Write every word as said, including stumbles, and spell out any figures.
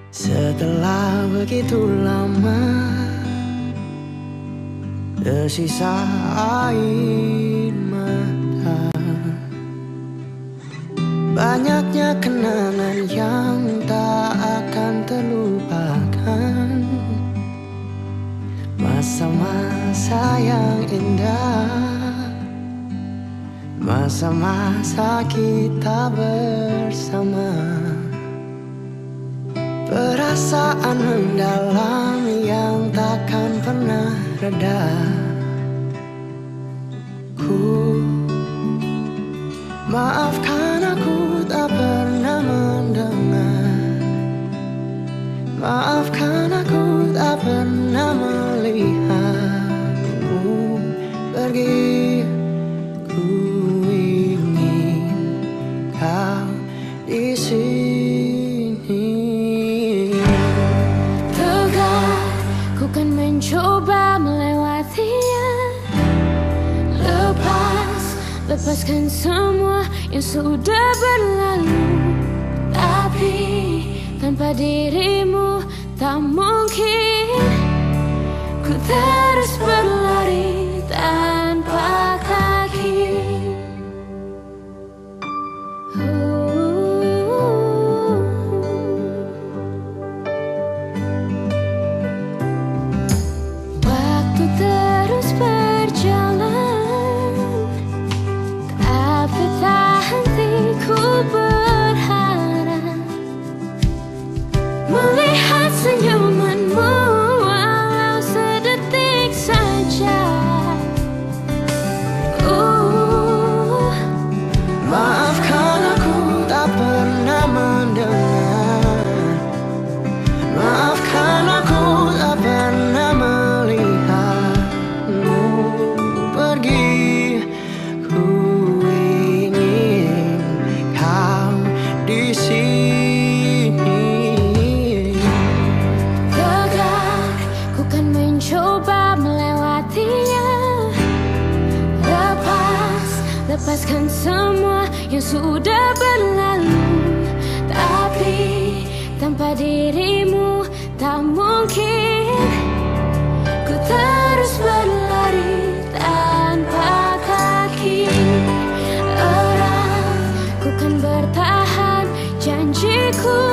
Setelah begitu lama, tersisa air mata. Banyaknya kenangan yang tak akan terlupakan, masa-masa yang indah, masa-masa kita bersama. Perasaan mendalam yang takkan pernah reda. Ku maafkan aku tak pernah mendengar, maafkan aku tak pernah melihatmu pergi. Ku ingin kau di sini. Kan mencoba melewatinya, lepas, lepaskan semua yang sudah berlalu. Tapi tanpa dirimu tak mungkin ku terus berlari tanpa kaki. Melihat senyumanmu walau sedetik saja. uh. Maafkan aku tak pernah mendengar, maafkan aku tak pernah melihatmu pergi. Ku ingin kau di sini. Coba melewatinya, lepas, lepaskan semua yang sudah berlalu. Tapi tanpa dirimu tak mungkin ku terus berlari tanpa kaki. Orang ku kan bertahan, janjiku